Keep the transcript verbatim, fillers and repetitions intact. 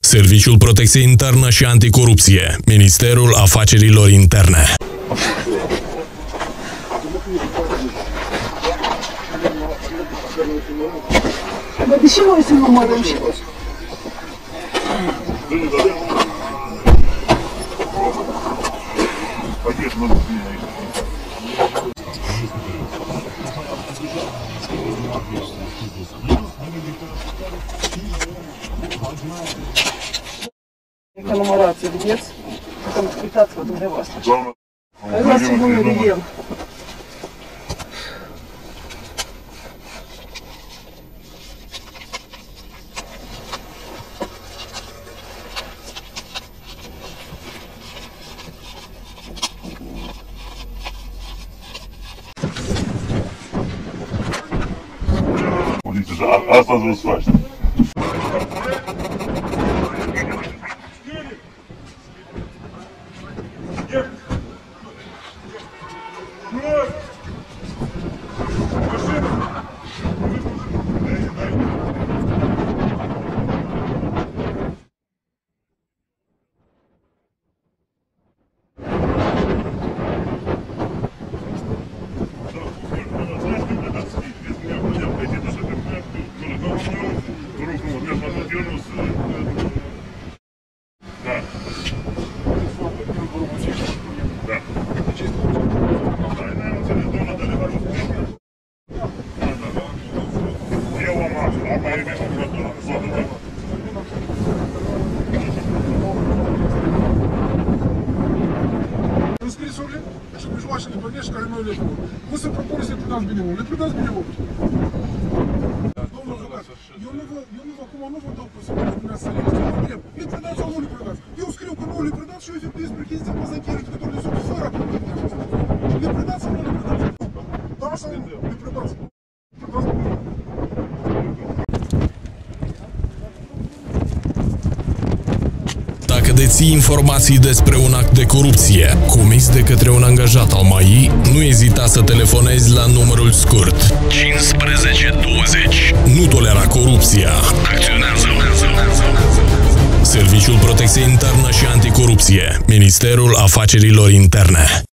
Serviciul Protecției Internă și Anticorupție, Ministerul Afacerilor Interne. Bă, de ce noi să numărăm și voi? Că numărați, vedeți? Că uitați-vă dumneavoastră. Luați-i numele el. Asta vreau să faci. Înscrisurile și mijloacele plănești care noi le dăm. Vă se propune să-i predați bineul. Le predați bineul. Domnul avocat, eu nu vă, eu nu vă, acum nu vă dau cu să vă să le dați. Eu întreb, le predați sau nu le predați? Eu scriu că nu le predați și eu efectuez percheziția pe baza încheierii judecătorului de sub fără aprobarea dumneavoastră. Le predați sau nu le predați? Da sau nu? Le predați. Predați bineul. Dacă deții informații despre un act de corupție comis de către un angajat al M A I, nu ezita să telefonezi la numărul scurt cincisprezece douăzeci. Nu tolera corupția. Acționează. Serviciul Protecției Internă și Anticorupție, Ministerul Afacerilor Interne.